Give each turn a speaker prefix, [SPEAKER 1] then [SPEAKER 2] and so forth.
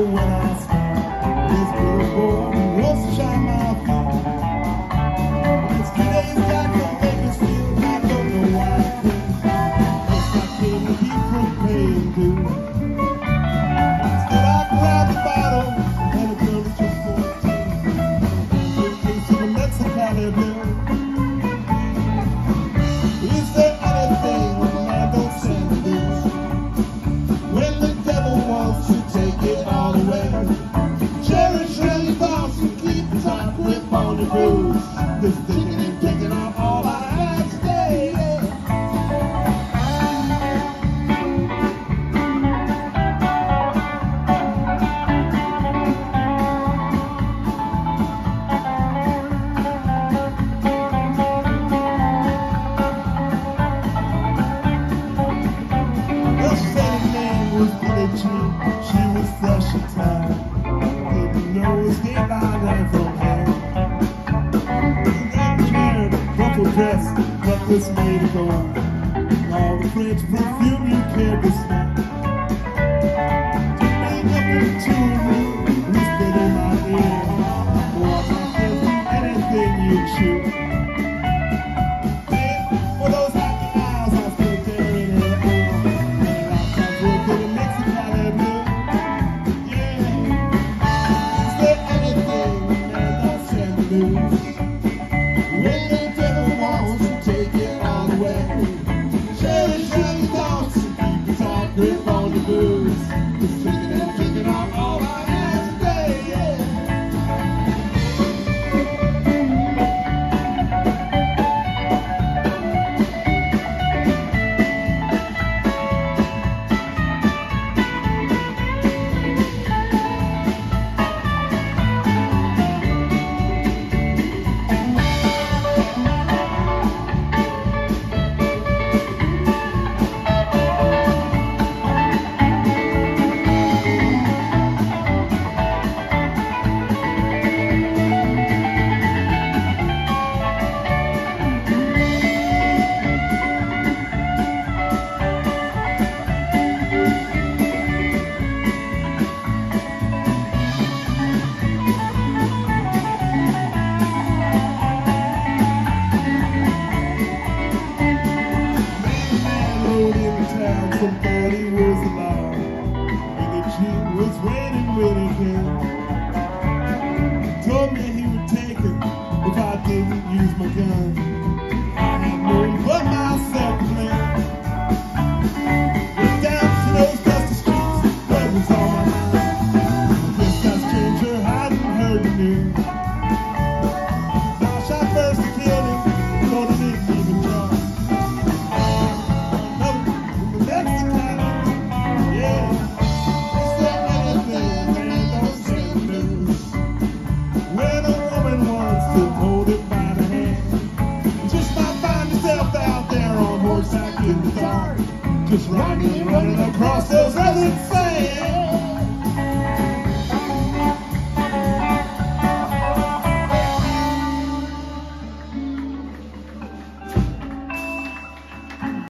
[SPEAKER 1] when I smile. This little boy who wants to shine my feet. It's today's got to make us feel I don't know why I quit. Yes, I can't keep from paying dues. Instead I grab the bottle and a girl is just 14. We're facing the Mexicali bill. Is there anything a man don't send to do? When the devil wants to take it all away, cherish your thoughts and keep the tight grip on the blues. This thinking and taking off all I had today. The steady man was Billie Jean. She was fresh and tired. Didn't know escape I ran from her. Ruffled dress, but this made her go on. All the French perfume you cared to smell. Ain't nothing to me, whispered in my ear. Boy, I can't do anything you choose. For those happy eyes, I stood there in her arms. And I come to a bit of Mexicali blue. Yeah. Is there anything a man don't send to lose? When the devil wants to take it all away, cherish your thoughts and keep your tight grip on the blues. Just taking off all I had today, yeah. Somebody was alive, and the Jew was waiting when he came. He told me he would take it if I didn't use my gun. I had no one but myself to blame. Went down to those dusty streets, where was all my mind. I guess that stranger hadn't heard the news. So I shot first to kill him, thought he didn't even try. Just running across those other sands.